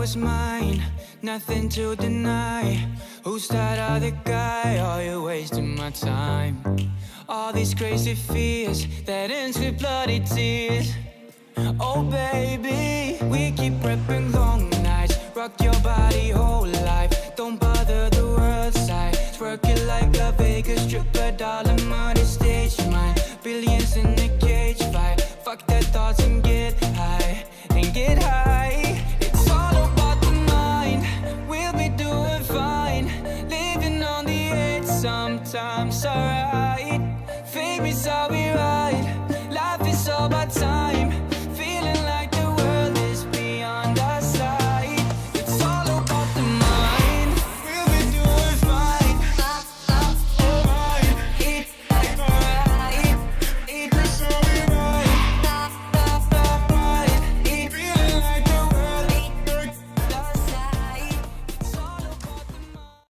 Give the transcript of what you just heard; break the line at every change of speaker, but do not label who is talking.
was mine, nothing to deny. Who's that other guy? Are you wasting my time? All these crazy fears that ends with bloody tears. Oh baby, we keep prepping long nights. Rock your body whole life. Don't bother the world side. Twerk it like a Vegas stripper, dollar money stage mine. Billions in the